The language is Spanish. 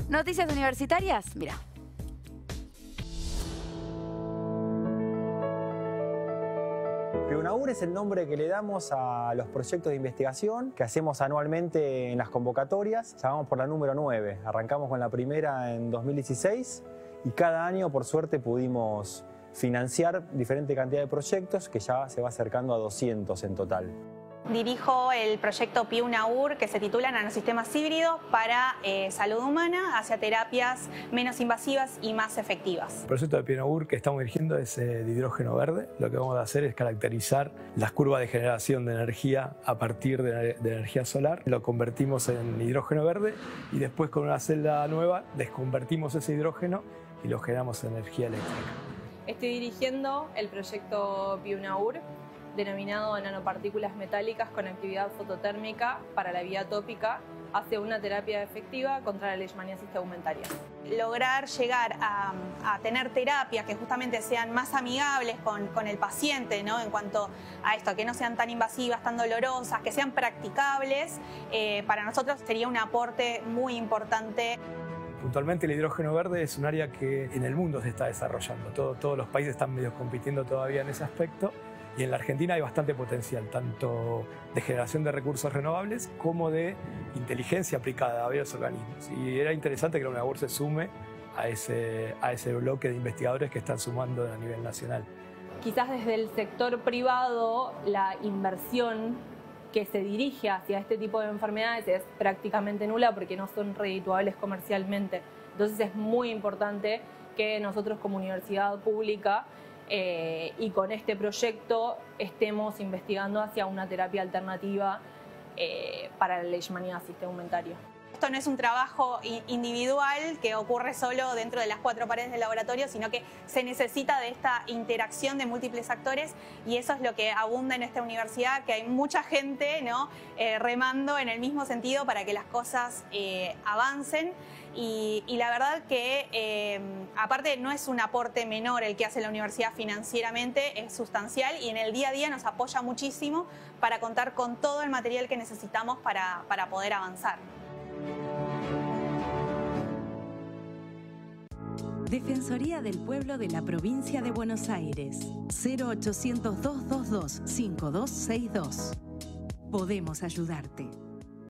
Noticias universitarias, mira. PIUNAUR es el nombre que le damos a los proyectos de investigación que hacemos anualmente en las convocatorias. Ya vamos por la número 9. Arrancamos con la primera en 2016 y cada año, por suerte, pudimos financiar diferente cantidad de proyectos que ya se va acercando a 200 en total. Dirijo el proyecto PIUNAUR que se titula Nanosistemas híbridos para salud humana hacia terapias menos invasivas y más efectivas. El proyecto de PIUNAUR que estamos dirigiendo es de hidrógeno verde. Lo que vamos a hacer es caracterizar las curvas de generación de energía a partir de energía solar. Lo convertimos en hidrógeno verde y después con una celda nueva desconvertimos ese hidrógeno y lo generamos en energía eléctrica. Estoy dirigiendo el proyecto PIUNAUR, denominado nanopartículas metálicas con actividad fototérmica para la vía tópica hacia una terapia efectiva contra la leishmaniasis tegumentaria. Lograr llegar a tener terapias que justamente sean más amigables con el paciente, ¿no? En cuanto a esto, que no sean tan invasivas, tan dolorosas, que sean practicables, para nosotros sería un aporte muy importante. Puntualmente el hidrógeno verde es un área que en el mundo se está desarrollando. Todos los países están medio compitiendo todavía en ese aspecto. Y en la Argentina hay bastante potencial, tanto de generación de recursos renovables como de inteligencia aplicada a varios organismos. Y era interesante que la UNAUR se sume a ese bloque de investigadores que están sumando a nivel nacional. Quizás desde el sector privado la inversión que se dirige hacia este tipo de enfermedades es prácticamente nula porque no son redituables comercialmente. Entonces es muy importante que nosotros como universidad pública y con este proyecto estemos investigando hacia una terapia alternativa para la leishmaniasis tegumentaria. Esto no es un trabajo individual que ocurre solo dentro de las 4 paredes del laboratorio, sino que se necesita de esta interacción de múltiples actores y eso es lo que abunda en esta universidad, que hay mucha gente, ¿no? Remando en el mismo sentido para que las cosas avancen y la verdad que aparte no es un aporte menor el que hace la universidad financieramente, es sustancial y en el día a día nos apoya muchísimo para contar con todo el material que necesitamos para poder avanzar. Defensoría del Pueblo de la Provincia de Buenos Aires. 0800 222 5262. Podemos ayudarte.